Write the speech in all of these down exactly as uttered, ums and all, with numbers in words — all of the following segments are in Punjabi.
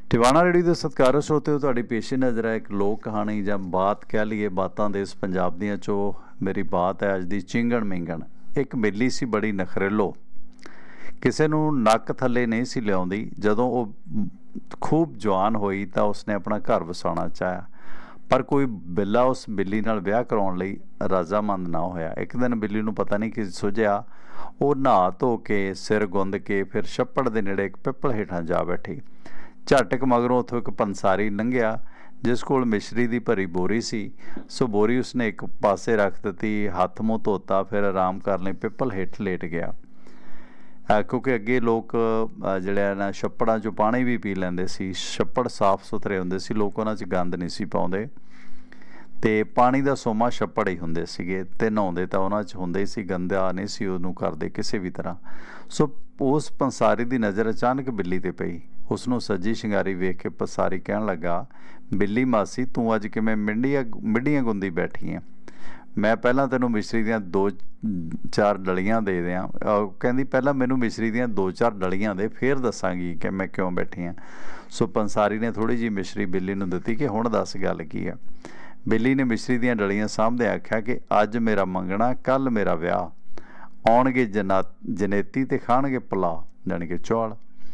ਟਿਵਾਣਾ ਰੇਡੀਓ ਦੇ ਸਤਿਕਾਰਯੋਗ ਸਰੋਤਿਓ, ਤੁਹਾਡੀ ਪੇਸ਼ੀ ਨਜ਼ਰ ਹੈ ਇੱਕ ਲੋਕ ਕਹਾਣੀ ਜਾਂ ਬਾਤ ਕਹਿ ਲਈਏ। ਬਾਤਾਂ ਦੇਸ ਪੰਜਾਬ ਦੀਆਂ ਚੋਂ ਮੇਰੀ ਬਾਤ ਹੈ ਅੱਜ ਦੀ ਚਿੰਗਣ ਮਿੰਗਣ। ਇੱਕ ਬਿੱਲੀ ਸੀ ਬੜੀ ਨਖਰੇਲੋ, ਕਿਸੇ ਨੂੰ ਨੱਕ ਥੱਲੇ ਨਹੀਂ ਸੀ ਲਿਆਉਂਦੀ। ਜਦੋਂ ਉਹ ਖੂਬ ਜਵਾਨ ਹੋਈ ਤਾਂ ਉਸਨੇ ਆਪਣਾ ਘਰ ਵਸਾਉਣਾ ਚਾਹਿਆ, ਪਰ ਕੋਈ ਬਿੱਲਾ ਉਸ ਬਿੱਲੀ ਨਾਲ ਵਿਆਹ ਕਰਾਉਣ ਲਈ ਰਜ਼ਾਮੰਦ ਨਾ ਹੋਇਆ। ਇੱਕ ਦਿਨ ਬਿੱਲੀ ਨੂੰ ਪਤਾ ਨਹੀਂ ਕੀ ਸੁਝਿਆ, ਉਹ ਨਹਾ ਧੋ ਕੇ ਸਿਰ ਗੁੰਦ ਕੇ ਫਿਰ ਛੱਪੜ ਦੇ ਨੇੜੇ ਇੱਕ ਪਿੱਪਲ ਹੇਠਾਂ ਜਾ ਬੈਠੀ। ਝਟਕ ਮਗਰੋਂ ਉੱਥੋਂ ਇੱਕ ਪੰਸਾਰੀ ਲੰਘਿਆ ਜਿਸ ਕੋਲ ਮਿਸ਼ਰੀ ਦੀ ਭਰੀ ਬੋਰੀ ਸੀ। ਸੋ ਬੋਰੀ ਉਸਨੇ ਇੱਕ ਪਾਸੇ ਰੱਖ ਦਿੱਤੀ, ਹੱਥ ਮੂੰਹ ਧੋਤਾ, ਫਿਰ ਆਰਾਮ ਕਰਨ ਲਈ ਪਿੱਪਲ ਹੇਠ ਲੇਟ ਗਿਆ। ਕਿਉਂਕਿ ਅੱਗੇ ਲੋਕ ਜਿਹੜੇ ਨਾ ਛੱਪੜਾਂ 'ਚੋਂ ਪਾਣੀ ਵੀ ਪੀ ਲੈਂਦੇ ਸੀ। ਛੱਪੜ ਸਾਫ਼ ਸੁਥਰੇ ਹੁੰਦੇ ਸੀ, ਲੋਕ ਉਹਨਾਂ 'ਚ ਗੰਦ ਨਹੀਂ ਸੀ ਪਾਉਂਦੇ ਅਤੇ ਪਾਣੀ ਦਾ ਸੋਮਾ ਛੱਪੜ ਹੀ ਹੁੰਦੇ ਸੀਗੇ ਅਤੇ ਨਹਾਉਂਦੇ ਤਾਂ ਉਹਨਾਂ 'ਚ ਹੁੰਦੇ ਹੀ ਸੀ, ਗੰਦਾ ਨਹੀਂ ਸੀ ਉਹਨੂੰ ਕਰਦੇ ਕਿਸੇ ਵੀ ਤਰ੍ਹਾਂ। ਸੋ ਉਸ ਪੰਸਾਰੀ ਦੀ ਨਜ਼ਰ ਅਚਾਨਕ ਬਿੱਲੀ 'ਤੇ ਪਈ। ਉਸਨੂੰ ਸੱਜੀ ਸ਼ਿੰਗਾਰੀ ਵੇਖ ਕੇ ਪੰਸਾਰੀ ਕਹਿਣ ਲੱਗਾ, ਬਿੱਲੀ ਮਾਸੀ ਤੂੰ ਅੱਜ ਕਿਵੇਂ ਮਿੰਡੀਆਂ ਮਿੱਡੀਆਂ ਗੁੰਦੀ ਬੈਠੀ ਹੈ? ਮੈਂ ਪਹਿਲਾਂ ਤੈਨੂੰ ਮਿਸ਼ਰੀ ਦੀਆਂ ਦੋ ਚਾਰ ਡਲੀਆਂ ਦੇ ਦਿਆਂ। ਕਹਿੰਦੀ ਪਹਿਲਾਂ ਮੈਨੂੰ ਮਿਸ਼ਰੀ ਦੀਆਂ ਦੋ ਚਾਰ ਡਲੀਆਂ ਦੇ, ਫਿਰ ਦੱਸਾਂਗੀ ਕਿ ਮੈਂ ਕਿਉਂ ਬੈਠੀ ਹਾਂ। ਸੋ ਪੰਸਾਰੀ ਨੇ ਥੋੜ੍ਹੀ ਜਿਹੀ ਮਿਸ਼ਰੀ ਬਿੱਲੀ ਨੂੰ ਦਿੱਤੀ ਕਿ ਹੁਣ ਦੱਸ ਗੱਲ ਕੀ ਹੈ। ਬਿੱਲੀ ਨੇ ਮਿਸ਼ਰੀ ਦੀਆਂ ਡਲੀਆਂ ਸਾਂਭਦੇ ਆਖਿਆ ਕਿ ਅੱਜ ਮੇਰਾ ਮੰਗਣਾ, ਕੱਲ੍ਹ ਮੇਰਾ ਵਿਆਹ, ਆਉਣਗੇ ਜਨਾ ਜਨੇਤੀ ਅਤੇ ਖਾਣਗੇ ਪੁਲਾਅ, ਜਾਣੀ ਕਿ ਚੌਲ।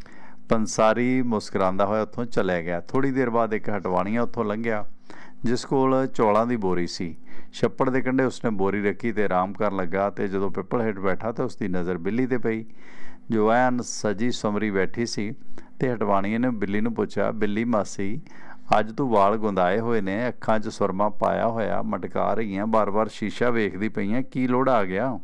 ਪੰਸਾਰੀ ਮੁਸਕਰਾਉਂਦਾ ਹੋਇਆ ਉੱਥੋਂ ਚਲਿਆ ਗਿਆ। ਥੋੜ੍ਹੀ ਦੇਰ ਬਾਅਦ ਇੱਕ ਹਟਵਾਣੀਆ ਉੱਥੋਂ ਲੰਘਿਆ ਜਿਸ ਕੋਲ ਚੌਲਾਂ ਦੀ ਬੋਰੀ ਸੀ। ਛੱਪੜ ਦੇ ਕੰਢੇ ਉਸਨੇ ਬੋਰੀ ਰੱਖੀ ਅਤੇ ਆਰਾਮ ਕਰਨ ਲੱਗਾ, ਅਤੇ ਜਦੋਂ ਪਿੱਪਲ ਹੇਠ ਬੈਠਾ ਤਾਂ ਉਸਦੀ ਨਜ਼ਰ ਬਿੱਲੀ 'ਤੇ ਪਈ ਜੋ ਐਨ ਸਜੀ ਸੰਵਰੀ ਬੈਠੀ ਸੀ। ਅਤੇ ਹਟਵਾਣੀਏ ਨੇ ਬਿੱਲੀ ਨੂੰ ਪੁੱਛਿਆ, ਬਿੱਲੀ ਮਾਸੀ ਅੱਜ ਤੂੰ ਵਾਲ ਗੁੰਦਾਏ ਹੋਏ ਨੇ, ਅੱਖਾਂ 'ਚ ਸੁਰਮਾ ਪਾਇਆ ਹੋਇਆ, ਮਟਕਾ ਰਹੀ ਹਾਂ, ਵਾਰ ਵਾਰ ਸ਼ੀਸ਼ਾ ਵੇਖਦੀ ਪਈ ਹਾਂ, ਕੀ ਲੋੜ ਆ ਗਿਆ?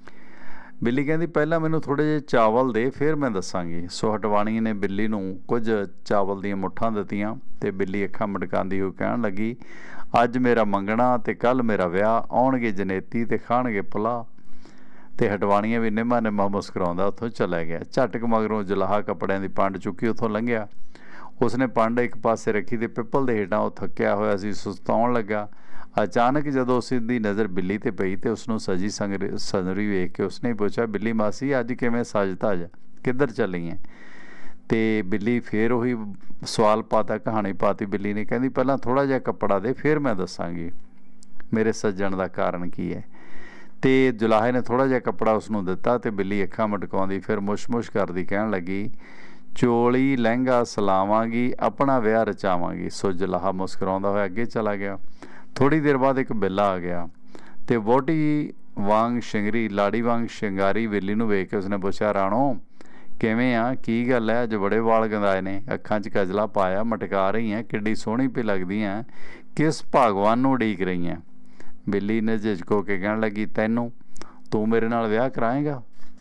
ਬਿੱਲੀ ਕਹਿੰਦੀ ਪਹਿਲਾਂ ਮੈਨੂੰ ਥੋੜ੍ਹੇ ਜਿਹੇ ਚਾਵਲ ਦੇ, ਫਿਰ ਮੈਂ ਦੱਸਾਂਗੀ। ਸੋ ਹਟਵਾਣੀ ਨੇ ਬਿੱਲੀ ਨੂੰ ਕੁਝ ਚਾਵਲ ਦੀਆਂ ਮੁੱਠਾਂ ਦਿੱਤੀਆਂ ਅਤੇ ਬਿੱਲੀ ਅੱਖਾਂ ਮਟਕਾਉਂਦੀ ਹੋਈ ਕਹਿਣ ਲੱਗੀ, ਅੱਜ ਮੇਰਾ ਮੰਗਣਾ ਅਤੇ ਕੱਲ੍ਹ ਮੇਰਾ ਵਿਆਹ, ਆਉਣਗੇ ਜਨੇਤੀ ਅਤੇ ਖਾਣਗੇ ਪੁਲਾਅ। ਅਤੇ ਹਟਵਾਣੀਆਂ ਵੀ ਨਿੰਮਾ ਨਿੰਮਾ ਮੁਸਕਰਾਉਂਦਾ ਉੱਥੋਂ ਚਲਾ ਗਿਆ। ਝਟਕ ਮਗਰੋਂ ਜੁਲਾਹਾ ਕੱਪੜਿਆਂ ਦੀ ਪੰਡ ਚੁੱਕੀ ਉੱਥੋਂ ਲੰਘਿਆ। ਉਸਨੇ ਪੰਡ ਇੱਕ ਪਾਸੇ ਰੱਖੀ ਅਤੇ ਪਿੱਪਲ ਦੇ ਹੇਠਾਂ ਉਹ ਥੱਕਿਆ ਹੋਇਆ ਸੀ, ਸੁਸਤਾਉਣ ਲੱਗਾ। ਅਚਾਨਕ ਜਦੋਂ ਉਸ ਦੀ ਨਜ਼ਰ ਬਿੱਲੀ 'ਤੇ ਪਈ ਅਤੇ ਉਸਨੂੰ ਸਜੀ ਸੰਗਰੀ ਸੰਵਰੀ ਵੇਖ ਕੇ ਉਸਨੇ ਪੁੱਛਿਆ, ਬਿੱਲੀ ਮਾਸੀ ਅੱਜ ਕਿਵੇਂ ਸਜ ਧਜ, ਕਿੱਧਰ ਚੱਲੀ ਹੈ? ਅਤੇ ਬਿੱਲੀ ਫਿਰ ਉਹੀ ਸਵਾਲ ਪਾਤਾ, ਕਹਾਣੀ ਪਾਤੀ ਬਿੱਲੀ ਨੇ। ਕਹਿੰਦੀ ਪਹਿਲਾਂ ਥੋੜ੍ਹਾ ਜਿਹਾ ਕੱਪੜਾ ਦੇ, ਫਿਰ ਮੈਂ ਦੱਸਾਂਗੀ ਮੇਰੇ ਸੱਜਣ ਦਾ ਕਾਰਨ ਕੀ ਹੈ। ਅਤੇ ਜੁਲਾਹੇ ਨੇ ਥੋੜ੍ਹਾ ਜਿਹਾ ਕੱਪੜਾ ਉਸਨੂੰ ਦਿੱਤਾ ਅਤੇ ਬਿੱਲੀ ਅੱਖਾਂ ਮਟਕਾਉਂਦੀ ਫਿਰ ਮੁਸ਼-ਮੁਸ਼ ਕਰਦੀ ਕਹਿਣ ਲੱਗੀ, ਚੋਲੀ ਲਹਿੰਗਾ ਸਿਲਾਵਾਂਗੀ, ਆਪਣਾ ਵਿਆਹ ਰਚਾਵਾਂਗੀ। ਸੋ ਜੁਲਾਹਾ ਮੁਸਕਰਾਉਂਦਾ ਹੋਇਆ ਅੱਗੇ ਚਲਾ ਗਿਆ। ਥੋੜ੍ਹੀ ਦੇਰ ਬਾਅਦ ਇੱਕ ਬਿੱਲਾ ਆ ਗਿਆ ਅਤੇ ਵਹੁਟੀ ਵਾਂਗ ਸ਼ਿੰਗਰੀ, ਲਾੜੀ ਵਾਂਗ ਸ਼ਿੰਗਾਰੀ ਬਿੱਲੀ ਨੂੰ ਵੇਖ ਕੇ ਉਸਨੇ ਪੁੱਛਿਆ, ਰਾਣੋ ਕਿਵੇਂ ਆ, ਕੀ ਗੱਲ ਹੈ? ਅੱਜ ਬੜੇ ਵਾਲ ਗੰਦਾਏ ਨੇ, ਅੱਖਾਂ 'ਚ ਕਜਲਾ ਪਾਇਆ, ਮਟਕਾ ਰਹੀ ਹੈ, ਕਿੱਡੀ ਸੋਹਣੀ ਪਈ ਲੱਗਦੀ ਹੈ, ਕਿਸ ਭਗਵਾਨ ਨੂੰ ਉਡੀਕ ਰਹੀ ਹੈ? ਬਿੱਲੀ ਨੇ ਝਿਜਕੋ ਕੇ ਕਹਿਣ ਲੱਗੀ, ਤੈਨੂੰ, ਤੂੰ ਮੇਰੇ ਨਾਲ ਵਿਆਹ ਕਰਾਏਂਗਾ?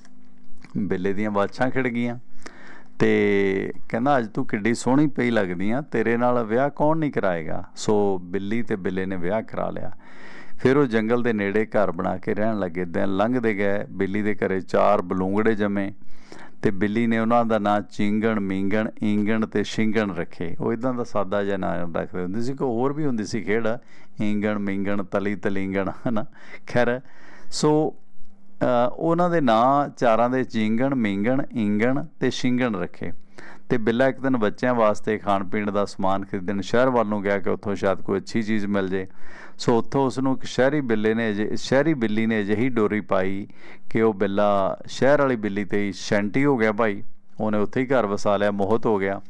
ਬਿੱਲੇ ਦੀਆਂ ਬਾਛਾਂ ਖਿੜ ਗਈਆਂ ਅਤੇ ਕਹਿੰਦਾ ਅੱਜ ਤੂੰ ਕਿੱਡੀ ਸੋਹਣੀ ਪਈ ਲੱਗਦੀ ਆ, ਤੇਰੇ ਨਾਲ ਵਿਆਹ ਕੌਣ ਨਹੀਂ ਕਰਾਏਗਾ? ਸੋ ਬਿੱਲੀ ਅਤੇ ਬਿੱਲੇ ਨੇ ਵਿਆਹ ਕਰਾ ਲਿਆ। ਫਿਰ ਉਹ ਜੰਗਲ ਦੇ ਨੇੜੇ ਘਰ ਬਣਾ ਕੇ ਰਹਿਣ ਲੱਗੇ। ਦਿਨ ਲੰਘਦੇ ਗਏ। ਬਿੱਲੀ ਦੇ ਘਰੇ ਚਾਰ ਬਲੂੰਗੜੇ ਜੰਮੇ ਅਤੇ ਬਿੱਲੀ ਨੇ ਉਹਨਾਂ ਦਾ ਨਾਂ ਚਿੰਗਣ, ਮੀਂਗਣ, ਈਂਗਣ ਅਤੇ ਛਿੰਗਣ ਰੱਖੇ। ਉਹ ਇੱਦਾਂ ਦਾ ਸਾਦਾ ਜਿਹਾ ਨਾਂ ਰੱਖਦੇ ਹੁੰਦੇ ਸੀ। ਕੋਈ ਹੋਰ ਵੀ ਹੁੰਦੀ ਸੀ ਖੇਡ, ਈਂਗਣ, ਮੀਂਗਣ, ਤਲੀ ਤਲੀਂਗਣ, ਹੈ ਨਾ। ਖੈਰ ਸੋ ਉਹਨਾਂ ਦੇ ਨਾਂ ਚਾਰਾਂ ਦੇ ਚਿੰਗਣ, ਮੀਂਗਣ, ਈਂਗਣ ਅਤੇ ਛਿੰਗਣ ਰੱਖੇ। ਅਤੇ ਬਿੱਲਾ ਇੱਕ ਦਿਨ ਬੱਚਿਆਂ ਵਾਸਤੇ ਖਾਣ ਪੀਣ ਦਾ ਸਮਾਨ ਖਰੀਦਣ ਸ਼ਹਿਰ ਵੱਲ ਨੂੰ ਗਿਆ ਕਿ ਉੱਥੋਂ ਸ਼ਾਇਦ ਕੋਈ ਅੱਛੀ ਚੀਜ਼ ਮਿਲ ਜੇ। ਸੋ ਉੱਥੋਂ ਉਸਨੂੰ ਇੱਕ ਸ਼ਹਿਰੀ ਬਿੱਲੇ ਨੇ ਅਜੇ ਸ਼ਹਿਰੀ ਬਿੱਲੀ ਨੇ ਅਜਿਹੀ ਡੋਰੀ ਪਾਈ ਕਿ ਉਹ ਬਿੱਲਾ ਸ਼ਹਿਰ ਵਾਲੀ ਬਿੱਲੀ 'ਤੇ ਹੀ ਸ਼ੈਂਟੀ ਹੋ ਗਿਆ ਭਾਈ। ਉਹਨੇ ਉੱਥੇ ਹੀ ਘਰ ਵਸਾ ਲਿਆ, ਮੋਹਿਤ ਹੋ ਗਿਆ,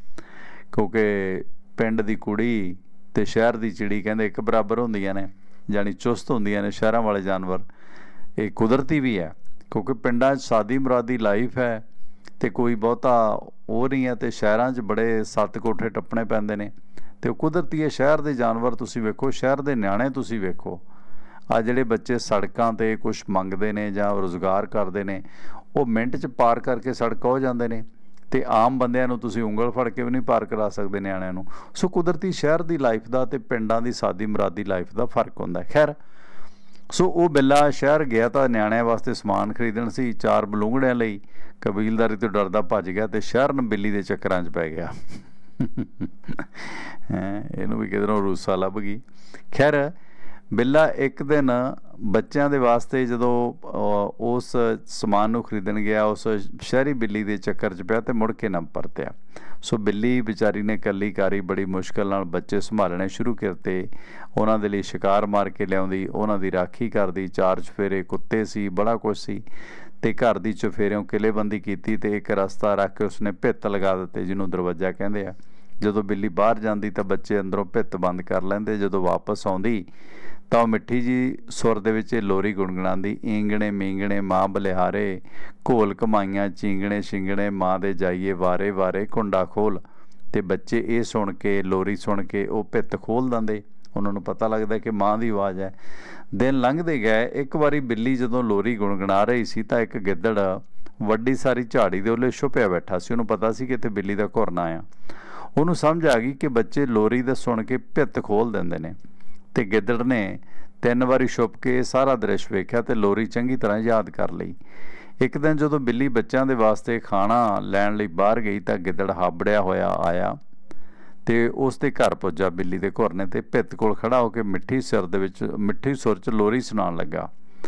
ਕਿਉਂਕਿ ਪਿੰਡ ਦੀ ਕੁੜੀ ਅਤੇ ਸ਼ਹਿਰ ਦੀ ਚਿੜੀ ਕਹਿੰਦੇ ਇੱਕ ਬਰਾਬਰ ਹੁੰਦੀਆਂ ਨੇ, ਜਾਣੀ ਚੁਸਤ ਹੁੰਦੀਆਂ ਨੇ ਸ਼ਹਿਰਾਂ ਵਾਲੇ ਜਾਨਵਰ। ਇਹ ਕੁਦਰਤੀ ਵੀ ਹੈ ਕਿਉਂਕਿ ਪਿੰਡਾਂ 'ਚ ਸਾਦੀ ਮੁਰਾਦੀ ਲਾਈਫ ਹੈ ਅਤੇ ਕੋਈ ਬਹੁਤਾ ਉਹ ਨਹੀਂ ਹੈ, ਅਤੇ ਸ਼ਹਿਰਾਂ 'ਚ ਬੜੇ ਸੱਤ ਕੋਠੇ ਟੱਪਣੇ ਪੈਂਦੇ ਨੇ ਅਤੇ ਉਹ ਕੁਦਰਤੀ ਹੈ। ਸ਼ਹਿਰ ਦੇ ਜਾਨਵਰ ਤੁਸੀਂ ਵੇਖੋ, ਸ਼ਹਿਰ ਦੇ ਨਿਆਣੇ ਤੁਸੀਂ ਵੇਖੋ, ਆ ਜਿਹੜੇ ਬੱਚੇ ਸੜਕਾਂ 'ਤੇ ਕੁਛ ਮੰਗਦੇ ਨੇ ਜਾਂ ਰੁਜ਼ਗਾਰ ਕਰਦੇ ਨੇ, ਉਹ ਮਿੰਟ 'ਚ ਪਾਰ ਕਰਕੇ ਸੜਕ ਹੋ ਜਾਂਦੇ ਨੇ ਅਤੇ ਆਮ ਬੰਦਿਆਂ ਨੂੰ ਤੁਸੀਂ ਉਂਗਲ ਫੜ ਕੇ ਵੀ ਨਹੀਂ ਪਾਰ ਕਰਾ ਸਕਦੇ ਨਿਆਣਿਆਂ ਨੂੰ। ਸੋ ਕੁਦਰਤੀ ਸ਼ਹਿਰ ਦੀ ਲਾਈਫ ਦਾ ਅਤੇ ਪਿੰਡਾਂ ਦੀ ਸਾਦੀ ਮੁਰਾਦੀ ਲਾਈਫ ਦਾ ਫਰਕ ਹੁੰਦਾ। ਖੈਰ ਸੋ ਉਹ ਬਿੱਲਾ ਸ਼ਹਿਰ ਗਿਆ ਤਾਂ ਨਿਆਣਿਆਂ ਵਾਸਤੇ ਸਮਾਨ ਖਰੀਦਣ ਸੀ, ਚਾਰ ਬਲੂੰਗੜਿਆਂ ਲਈ। ਕਬੀਲਦਾਰੀ ਤੋਂ ਡਰਦਾ ਭੱਜ ਗਿਆ ਅਤੇ ਸ਼ਹਿਰ ਨੂੰ ਬਿੱਲੀ ਦੇ ਚੱਕਰਾਂ 'ਚ ਪੈ ਗਿਆ। ਹੈਂ ਇਹਨੂੰ ਵੀ ਕਿਧਰੋਂ ਰੂਸਾ ਲੱਭ ਗਈ। ਖੈਰ ਬਿੱਲਾ ਇੱਕ ਦਿਨ ਬੱਚਿਆਂ ਦੇ ਵਾਸਤੇ ਜਦੋਂ ਉਸ ਸਮਾਨ ਨੂੰ ਖਰੀਦਣ ਗਿਆ, ਉਸ ਸ਼ਹਿਰੀ ਬਿੱਲੀ ਦੇ ਚੱਕਰ 'ਚ ਪਿਆ ਅਤੇ ਮੁੜ ਕੇ ਨਾ ਪਰਤਿਆ। ਸੋ ਬਿੱਲੀ ਵਿਚਾਰੀ ਨੇ ਇਕੱਲੀ ਕਾਰੀ ਬੜੀ ਮੁਸ਼ਕਿਲ ਨਾਲ ਬੱਚੇ ਸੰਭਾਲਣੇ ਸ਼ੁਰੂ ਕੀਤੇ। ਉਹਨਾਂ ਦੇ ਲਈ ਸ਼ਿਕਾਰ ਮਾਰ ਕੇ ਲਿਆਉਂਦੀ, ਉਹਨਾਂ ਦੀ ਰਾਖੀ ਕਰਦੀ, ਚਾਰ ਚੁਫੇਰੇ ਕੁੱਤੇ ਸੀ, ਬੜਾ ਕੁਛ ਸੀ, ਅਤੇ ਘਰ ਦੀ ਚੁਫੇਰਿਓਂ ਕਿਲ੍ਹੇਬੰਦੀ ਕੀਤੀ ਅਤੇ ਇੱਕ ਰਸਤਾ ਰੱਖ ਕੇ ਉਸਨੇ ਭਿੱਤ ਲਗਾ ਦਿੱਤੇ, ਜਿਹਨੂੰ ਦਰਵਾਜ਼ਾ ਕਹਿੰਦੇ ਆ। ਜਦੋਂ ਬਿੱਲੀ ਬਾਹਰ ਜਾਂਦੀ ਤਾਂ ਬੱਚੇ ਅੰਦਰੋਂ ਭਿੱਤ ਬੰਦ ਕਰ ਲੈਂਦੇ। ਜਦੋਂ ਵਾਪਸ ਆਉਂਦੀ ਤਾਂ ਉਹ ਮਿੱਠੀ ਜੀ ਸੁਰ ਦੇ ਵਿੱਚ ਲੋਰੀ ਗੁਣਗੁਣਾਉਂਦੀ, ਈਂਗਣੇ ਮੀਂਗਣੇ ਮਾਂ ਬਲਿਹਾਰੇ, ਘੋਲ ਕਮਾਈਆਂ ਚੀਂਗਣੇ ਛਿੰਗਣੇ ਮਾਂ ਦੇ ਜਾਈਏ ਵਾਰੇ ਵਾਰੇ ਕੁੰਡਾ ਖੋਲ। ਅਤੇ ਬੱਚੇ ਇਹ ਸੁਣ ਕੇ, ਲੋਰੀ ਸੁਣ ਕੇ ਉਹ ਭਿੱਤ ਖੋਲ੍ਹ ਦਿੰਦੇ। ਉਹਨਾਂ ਨੂੰ ਪਤਾ ਲੱਗਦਾ ਕਿ ਮਾਂ ਦੀ ਆਵਾਜ਼ ਹੈ। ਦਿਨ ਲੰਘਦੇ ਗਏ। ਇੱਕ ਵਾਰੀ ਬਿੱਲੀ ਜਦੋਂ ਲੋਰੀ ਗੁਣਗੁਣਾ ਰਹੀ ਸੀ ਤਾਂ ਇੱਕ ਗਿੱਦੜ ਵੱਡੀ ਸਾਰੀ ਝਾੜੀ ਦੇ ਉਹਲੇ ਛੁਪਿਆ ਬੈਠਾ ਸੀ। ਉਹਨੂੰ ਪਤਾ ਸੀ ਕਿ ਇੱਥੇ ਬਿੱਲੀ ਦਾ ਘੁਰਨਾ ਆ। ਉਹਨੂੰ ਸਮਝ ਆ ਗਈ ਕਿ ਬੱਚੇ ਲੋਰੀ ਦਾ ਸੁਣ ਕੇ ਭਿੱਤ ਖੋਲ੍ਹ ਦਿੰਦੇ ਨੇ, ਅਤੇ ਗਿੱਦੜ ਨੇ ਤਿੰਨ ਵਾਰੀ ਛੁਪ ਕੇ ਸਾਰਾ ਦ੍ਰਿਸ਼ ਵੇਖਿਆ ਅਤੇ ਲੋਰੀ ਚੰਗੀ ਤਰ੍ਹਾਂ ਯਾਦ ਕਰ ਲਈ। ਇੱਕ ਦਿਨ ਜਦੋਂ ਬਿੱਲੀ ਬੱਚਿਆਂ ਦੇ ਵਾਸਤੇ ਖਾਣਾ ਲੈਣ ਲਈ ਬਾਹਰ ਗਈ ਤਾਂ ਗਿੱਦੜ ਹਾਬੜਿਆ ਹੋਇਆ ਆਇਆ ਅਤੇ ਉਸ ਦੇ ਘਰ ਪੁੱਜਾ ਬਿੱਲੀ ਦੇ ਘੁਰਨੇ 'ਤੇ। ਭਿੱਤ ਕੋਲ ਖੜ੍ਹਾ ਹੋ ਕੇ ਮਿੱਠੀ ਸਿਰ ਦੇ ਵਿੱਚ ਮਿੱਠੀ ਸੁਰ 'ਚ ਲੋਰੀ ਸੁਣਾਉਣ ਲੱਗਾ।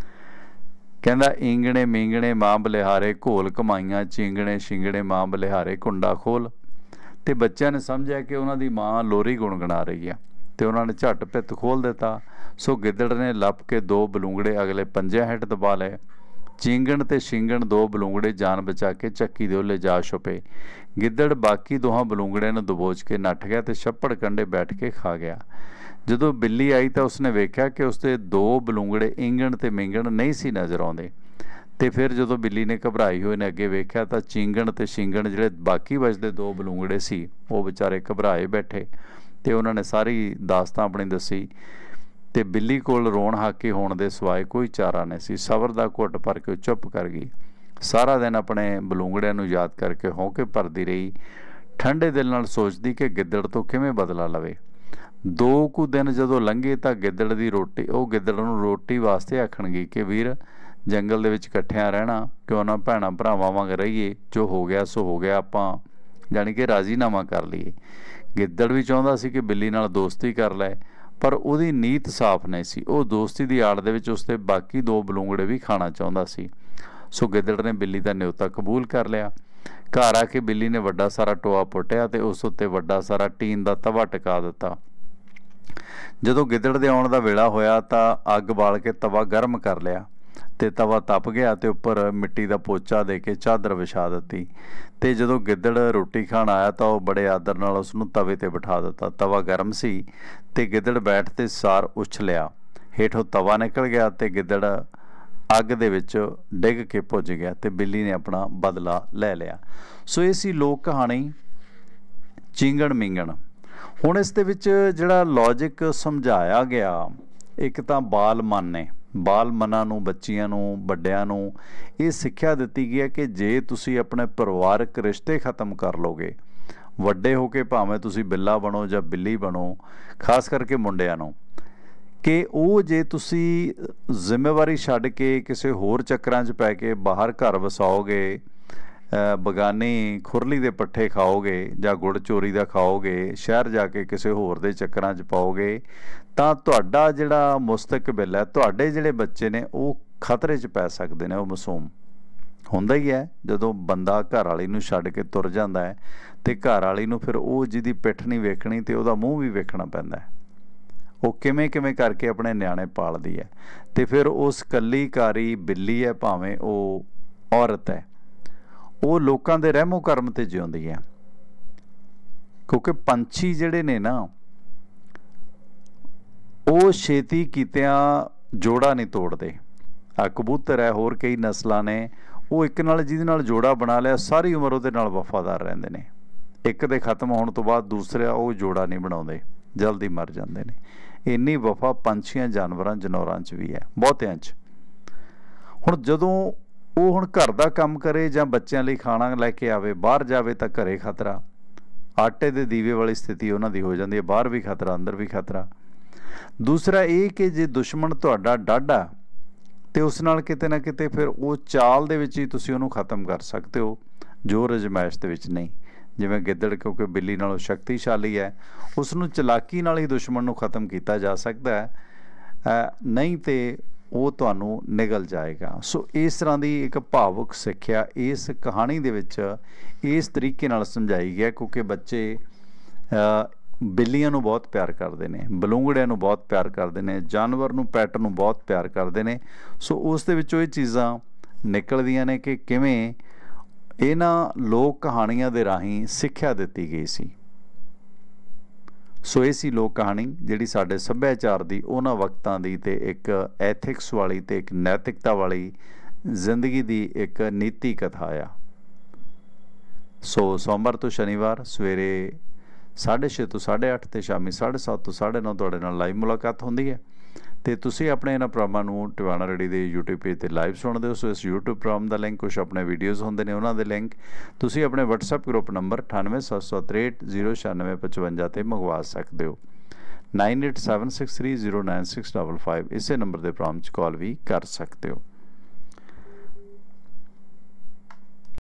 ਕਹਿੰਦਾ, ਈਂਗਣੇ ਮੀਂਗਣੇ ਮਾਂ ਬਲਿਹਾਰੇ, ਘੋਲ ਕਮਾਈਆਂ ਚੀਂਗਣੇ ਛਿੰਗਣੇ ਮਾਂ ਬਲਿਹਾਰੇ ਕੁੰਡਾ ਖੋਲ। ਅਤੇ ਬੱਚਿਆਂ ਨੇ ਸਮਝਿਆ ਕਿ ਉਹਨਾਂ ਦੀ ਮਾਂ ਲੋਰੀ ਗੁਣਗੁਣਾ ਰਹੀ ਆ ਅਤੇ ਉਹਨਾਂ ਨੇ ਝੱਟ ਭਿੱਤ ਖੋਲ੍ਹ ਦਿੱਤਾ। ਸੋ ਗਿੱਦੜ ਨੇ ਲੱਭ ਕੇ ਦੋ ਬਲੂੰਗੜੇ ਅਗਲੇ ਪੰਜਿਆਂ ਹੇਠ ਦਬਾ ਲਏ। ਚੀਂਗਣ ਅਤੇ ਛਿੰਗਣ ਦੋ ਬਲੂੰਗੜੇ ਜਾਨ ਬਚਾ ਕੇ ਚੱਕੀ ਦੇ ਉਹਲੇ ਜਾ ਛੁਪੇ। ਗਿੱਦੜ ਬਾਕੀ ਦੋਹਾਂ ਬਲੂੰਗੜਿਆਂ ਨੂੰ ਦਬੋਚ ਕੇ ਨੱਠ ਗਿਆ ਅਤੇ ਛੱਪੜ ਕੰਢੇ ਬੈਠ ਕੇ ਖਾ ਗਿਆ। ਜਦੋਂ ਬਿੱਲੀ ਆਈ ਤਾਂ ਉਸਨੇ ਵੇਖਿਆ ਕਿ ਉਸਦੇ ਦੋ ਬਲੂੰਗੜੇ ਈਂਗਣ ਅਤੇ ਮੀਂਗਣ ਨਹੀਂ ਸੀ ਨਜ਼ਰ ਆਉਂਦੇ। ਅਤੇ ਫਿਰ ਜਦੋਂ ਬਿੱਲੀ ਨੇ ਘਬਰਾਈ ਹੋਏ ਨੇ ਅੱਗੇ ਵੇਖਿਆ ਤਾਂ ਚੀਂਗਣ ਅਤੇ ਛਿੰਗਣ ਜਿਹੜੇ ਬਾਕੀ ਬਚਦੇ ਦੋ ਬਲੂੰਗੜੇ ਸੀ ਉਹ ਵਿਚਾਰੇ ਘਬਰਾਏ ਬੈਠੇ। ਅਤੇ ਉਹਨਾਂ ਨੇ ਸਾਰੀ ਦਾਸਤਾਂ ਆਪਣੀ ਦੱਸੀ। ਅਤੇ ਬਿੱਲੀ ਕੋਲ ਰੋਣ ਹਾਕੇ ਹੋਣ ਦੇ ਸਿਵਾਏ ਕੋਈ ਚਾਰਾ ਨਹੀਂ ਸੀ। ਸਬਰ ਦਾ ਘੁੱਟ ਭਰ ਕੇ ਉਹ ਚੁੱਪ ਕਰ ਗਈ। ਸਾਰਾ ਦਿਨ ਆਪਣੇ ਬਲੂੰਗੜਿਆਂ ਨੂੰ ਯਾਦ ਕਰਕੇ ਹੌਂਕੇ ਭਰਦੀ ਰਹੀ, ਠੰਡੇ ਦਿਲ ਨਾਲ ਸੋਚਦੀ ਕਿ ਗਿੱਦੜ ਤੋਂ ਕਿਵੇਂ ਬਦਲਾ ਲਵੇ। ਦੋ ਕੁ ਦਿਨ ਜਦੋਂ ਲੰਘੇ ਤਾਂ ਗਿੱਦੜ ਦੀ ਰੋਟੀ ਉਹ ਗਿੱਦੜ ਨੂੰ ਰੋਟੀ ਵਾਸਤੇ ਆਖਣਗੀ ਕਿ ਵੀਰ, ਜੰਗਲ ਦੇ ਵਿੱਚ ਇਕੱਠਿਆਂ ਰਹਿਣਾ, ਕਿਉਂ ਨਾ ਭੈਣਾਂ ਭਰਾਵਾਂ ਵਾਂਗ ਰਹੀਏ। ਜੋ ਹੋ ਗਿਆ ਸੋ ਹੋ ਗਿਆ, ਆਪਾਂ ਜਾਣੀ ਕਿ ਰਾਜ਼ੀਨਾਮਾ ਕਰ ਲਈਏ। ਗਿੱਦੜ ਵੀ ਚਾਹੁੰਦਾ ਸੀ ਕਿ ਬਿੱਲੀ ਨਾਲ ਦੋਸਤੀ ਕਰ ਲੈ, ਪਰ ਉਹਦੀ ਨੀਤ ਸਾਫ਼ ਨਹੀਂ ਸੀ। ਉਹ ਦੋਸਤੀ ਦੀ ਆੜ ਦੇ ਵਿੱਚ ਉਸਦੇ ਬਾਕੀ ਦੋ ਬਲੂੰਗੜੇ ਵੀ ਖਾਣਾ ਚਾਹੁੰਦਾ ਸੀ। ਸੋ ਗਿੱਦੜ ਨੇ ਬਿੱਲੀ ਦਾ ਨਿਉਤਾ ਕਬੂਲ ਕਰ ਲਿਆ। ਘਰ ਆ ਕੇ ਬਿੱਲੀ ਨੇ ਵੱਡਾ ਸਾਰਾ ਟੋਆ ਪੁੱਟਿਆ ਅਤੇ ਉਸ ਉੱਤੇ ਵੱਡਾ ਸਾਰਾ ਟੀਨ ਦਾ ਤਵਾ ਟਿਕਾ ਦਿੱਤਾ। ਜਦੋਂ ਗਿੱਦੜ ਦੇ ਆਉਣ ਦਾ ਵੇਲਾ ਹੋਇਆ ਤਾਂ ਅੱਗ ਬਾਲ ਕੇ ਤਵਾ ਗਰਮ ਕਰ ਲਿਆ ਅਤੇ ਤਵਾ ਤਪ ਗਿਆ ਅਤੇ ਉੱਪਰ ਮਿੱਟੀ ਦਾ ਪੋਚਾ ਦੇ ਕੇ ਚਾਦਰ ਵਿਛਾ ਦਿੱਤੀ। ਅਤੇ ਜਦੋਂ ਗਿੱਦੜ ਰੋਟੀ ਖਾਣ ਆਇਆ ਤਾਂ ਉਹ ਬੜੇ ਆਦਰ ਨਾਲ ਉਸਨੂੰ ਤਵੇ 'ਤੇ ਬਿਠਾ ਦਿੱਤਾ। ਤਵਾ ਗਰਮ ਸੀ ਅਤੇ ਗਿੱਦੜ ਬੈਠ 'ਤੇ ਸਾਰ ਉਛਲਿਆ। ਹੇਠੋਂ ਤਵਾ ਨਿਕਲ ਗਿਆ ਅਤੇ ਗਿੱਦੜ ਅੱਗ ਦੇ ਵਿੱਚ ਡਿੱਗ ਕੇ ਭੁੱਜ ਗਿਆ ਅਤੇ ਬਿੱਲੀ ਨੇ ਆਪਣਾ ਬਦਲਾ ਲੈ ਲਿਆ। ਸੋ ਇਹ ਸੀ ਲੋਕ ਕਹਾਣੀ ਚੀਂਗਣ ਮੀਂਗਣ। ਹੁਣ ਇਸ ਦੇ ਵਿੱਚ ਜਿਹੜਾ ਲੌਜਿਕ ਸਮਝਾਇਆ ਗਿਆ, ਇੱਕ ਤਾਂ ਬਾਲ ਮਨ ਨੇ, ਬਾਲ ਮਨਾਂ ਨੂੰ, ਬੱਚੀਆਂ ਨੂੰ, ਵੱਡਿਆਂ ਨੂੰ ਇਹ ਸਿੱਖਿਆ ਦਿੱਤੀ ਗਈ ਹੈ ਕਿ ਜੇ ਤੁਸੀਂ ਆਪਣੇ ਪਰਿਵਾਰਕ ਰਿਸ਼ਤੇ ਖ਼ਤਮ ਕਰ ਲਓਗੇ, ਵੱਡੇ ਹੋ ਕੇ ਭਾਵੇਂ ਤੁਸੀਂ ਬਿੱਲਾ ਬਣੋ ਜਾਂ ਬਿੱਲੀ ਬਣੋ, ਖਾਸ ਕਰਕੇ ਮੁੰਡਿਆਂ ਨੂੰ, ਕਿ ਉਹ ਜੇ ਤੁਸੀਂ ਜ਼ਿੰਮੇਵਾਰੀ ਛੱਡ ਕੇ ਕਿਸੇ ਹੋਰ ਚੱਕਰਾਂ 'ਚ ਪੈ ਕੇ ਬਾਹਰ ਘਰ ਵਸਾਓਗੇ, ਬਗਾਨੀ ਖੁਰਲੀ ਦੇ ਪੱਠੇ ਖਾਓਗੇ ਜਾਂ ਗੁੜ ਚੋਰੀ ਦਾ ਖਾਓਗੇ, ਸ਼ਹਿਰ ਜਾ ਕੇ ਕਿਸੇ ਹੋਰ ਦੇ ਚੱਕਰਾਂ 'ਚ ਪਾਓਗੇ, ਤਾਂ ਤੁਹਾਡਾ ਜਿਹੜਾ ਮੁਸਤਕਬਿਲ ਹੈ, ਤੁਹਾਡੇ ਜਿਹੜੇ ਬੱਚੇ ਨੇ ਉਹ ਖਤਰੇ 'ਚ ਪੈ ਸਕਦੇ ਨੇ। ਉਹ ਮਾਸੂਮ ਹੁੰਦਾ ਹੀ ਹੈ ਜਦੋਂ ਬੰਦਾ ਘਰ ਵਾਲੀ ਨੂੰ ਛੱਡ ਕੇ ਤੁਰ ਜਾਂਦਾ ਹੈ ਅਤੇ ਘਰ ਵਾਲੀ ਨੂੰ ਫਿਰ ਉਹ ਜਿਹਦੀ ਪਿੱਠ ਨਹੀਂ ਵੇਖਣੀ ਅਤੇ ਉਹਦਾ ਮੂੰਹ ਵੀ ਵੇਖਣਾ ਪੈਂਦਾ ਹੈ। ਉਹ ਕਿਵੇਂ ਕਿਵੇਂ ਕਰਕੇ ਆਪਣੇ ਨਿਆਣੇ ਪਾਲਦੀ ਹੈ। ਅਤੇ ਫਿਰ ਉਸ ਇਕੱਲੀ ਕਾਰੀ ਬਿੱਲੀ ਹੈ, ਭਾਵੇਂ ਉਹ ਔਰਤ ਹੈ, ਉਹ ਲੋਕਾਂ ਦੇ ਰਹਿਮੋ ਕਰਮ 'ਤੇ ਜਿਉਂਦੀ ਹੈ। ਕਿਉਂਕਿ ਪੰਛੀ ਜਿਹੜੇ ਨੇ ਨਾ, ਉਹ ਛੇਤੀ ਕੀਤਿਆਂ ਜੋੜਾ ਨਹੀਂ ਤੋੜਦੇ। ਆ ਕਬੂਤਰ ਹੈ, ਹੋਰ ਕਈ ਨਸਲਾਂ ਨੇ, ਉਹ ਇੱਕ ਨਾਲ ਜਿਹਦੇ ਨਾਲ ਜੋੜਾ ਬਣਾ ਲਿਆ ਸਾਰੀ ਉਮਰ ਉਹਦੇ ਨਾਲ ਵਫਾਦਾਰ ਰਹਿੰਦੇ ਨੇ। ਇੱਕ ਦੇ ਖਤਮ ਹੋਣ ਤੋਂ ਬਾਅਦ ਦੂਸਰਾ ਉਹ ਜੋੜਾ ਨਹੀਂ ਬਣਾਉਂਦੇ, ਜਲਦੀ ਮਰ ਜਾਂਦੇ ਨੇ। ਇੰਨੀ ਵਫਾ ਪੰਛੀਆਂ, ਜਾਨਵਰਾਂ, ਜਨੌਰਾਂ 'ਚ ਵੀ ਹੈ, ਬਹੁਤਿਆਂ 'ਚ। ਹੁਣ ਜਦੋਂ ਉਹ ਹੁਣ ਘਰ ਦਾ ਕੰਮ ਕਰੇ ਜਾਂ ਬੱਚਿਆਂ ਲਈ ਖਾਣਾ ਲੈ ਕੇ ਆਵੇ, ਬਾਹਰ ਜਾਵੇ ਤਾਂ ਘਰੇ ਖਤਰਾ, ਆਟੇ ਦੇ ਦੀਵੇ ਵਾਲੀ ਸਥਿਤੀ ਉਹਨਾਂ ਦੀ ਹੋ ਜਾਂਦੀ ਹੈ। ਬਾਹਰ ਵੀ ਖਤਰਾ, ਅੰਦਰ ਵੀ ਖਤਰਾ। ਦੂਸਰਾ ਇਹ ਕਿ ਜੇ ਦੁਸ਼ਮਣ ਤੁਹਾਡਾ ਡਾਢਾ ਅਤੇ ਉਸ ਨਾਲ ਕਿਤੇ ਨਾ ਕਿਤੇ ਫਿਰ ਉਹ ਚਾਲ ਦੇ ਵਿੱਚ ਹੀ ਤੁਸੀਂ ਉਹਨੂੰ ਖ਼ਤਮ ਕਰ ਸਕਦੇ ਹੋ, ਜ਼ੋਰ ਅਜ਼ਮਾਇਸ਼ ਦੇ ਵਿੱਚ ਨਹੀਂ। ਜਿਵੇਂ ਗਿੱਦੜ ਕਿਉਂਕਿ ਬਿੱਲੀ ਨਾਲੋਂ ਸ਼ਕਤੀਸ਼ਾਲੀ ਹੈ, ਉਸ ਨੂੰ ਚਲਾਕੀ ਨਾਲ ਹੀ ਦੁਸ਼ਮਣ ਨੂੰ ਖ਼ਤਮ ਕੀਤਾ ਜਾ ਸਕਦਾ ਹੈ। नहीं तो ਉਹ ਤੁਹਾਨੂੰ ਨਿਗਲ ਜਾਏਗਾ। ਸੋ ਇਸ ਤਰ੍ਹਾਂ ਦੀ ਇੱਕ ਭਾਵੁਕ ਸਿੱਖਿਆ ਇਸ ਕਹਾਣੀ ਦੇ ਵਿੱਚ ਇਸ ਤਰੀਕੇ ਨਾਲ ਸਮਝਾਈ ਗਿਆ, ਕਿਉਂਕਿ ਬੱਚੇ ਬਿੱਲੀਆਂ ਨੂੰ ਬਹੁਤ ਪਿਆਰ ਕਰਦੇ ਨੇ, ਬਲੂੰਗੜਿਆਂ ਨੂੰ ਬਹੁਤ ਪਿਆਰ ਕਰਦੇ ਨੇ, ਜਾਨਵਰ ਨੂੰ, ਪੈਟ ਨੂੰ ਬਹੁਤ ਪਿਆਰ ਕਰਦੇ ਨੇ। ਸੋ ਉਸ ਦੇ ਵਿੱਚੋਂ ਇਹ ਚੀਜ਼ਾਂ ਨਿਕਲਦੀਆਂ ਨੇ ਕਿ ਕਿਵੇਂ ਇਹਨਾਂ ਲੋਕ ਕਹਾਣੀਆਂ ਦੇ ਰਾਹੀਂ ਸਿੱਖਿਆ ਦਿੱਤੀ ਗਈ ਸੀ। ਸੋ ਇਹ ਸੀ ਲੋਕ ਕਹਾਣੀ ਜਿਹੜੀ ਸਾਡੇ ਸੱਭਿਆਚਾਰ ਦੀ ਉਹਨਾਂ ਵਕਤਾਂ ਦੀ ਅਤੇ ਇੱਕ ਐਥਿਕਸ ਵਾਲੀ ਅਤੇ ਇੱਕ ਨੈਤਿਕਤਾ ਵਾਲੀ ਜ਼ਿੰਦਗੀ ਦੀ ਇੱਕ ਨੀਤੀ ਕਥਾ ਆ। ਸੋ ਸੋਮਵਾਰ ਤੋਂ ਸ਼ਨੀਵਾਰ ਸਵੇਰੇ ਸਾਢੇ ਛੇ ਤੋਂ ਸਾਢੇ ਅੱਠ ਅਤੇ ਸ਼ਾਮੀ ਸਾਢੇ ਸੱਤ ਤੋਂ ਸਾਢੇ ਨੌ ਤੁਹਾਡੇ ਨਾਲ ਲਾਈਵ ਮੁਲਾਕਾਤ ਹੁੰਦੀ ਹੈ। ਅਤੇ ਤੁਸੀਂ ਆਪਣੇ ਇਹਨਾਂ ਪ੍ਰੋਗਰਾਮਾਂ ਨੂੰ ਟਿਵਾਣਾ ਰੇਡੀ ਦੇ ਯੂਟਿਊਬ ਪੇਜ 'ਤੇ ਲਾਈਵ ਸੁਣਦੇ ਹੋ। ਸੋ ਇਸ ਯੂਟਿਊਬ ਪ੍ਰੋਗਰਾਮ ਦਾ ਲਿੰਕ, ਕੁਛ ਆਪਣੇ ਵੀਡੀਓਜ਼ ਹੁੰਦੇ ਨੇ ਉਹਨਾਂ ਦੇ ਲਿੰਕ ਤੁਸੀਂ ਆਪਣੇ ਵਟਸਐਪ ਗਰੁੱਪ ਨੰਬਰ ਅਠਾਨਵੇਂ ਸੱਤ ਸੌ ਤ੍ਰੇਹਠ ਜ਼ੀਰੋ ਛਿਆਨਵੇਂ ਪਚਵੰਜਾ 'ਤੇ ਮੰਗਵਾ ਸਕਦੇ ਹੋ। Nine eight seven six three zero nine six double five ਇਸੇ ਨੰਬਰ ਦੇ ਪ੍ਰੋਗਰਾਮ 'ਚ ਕਾਲ ਵੀ ਕਰ ਸਕਦੇ ਹੋ।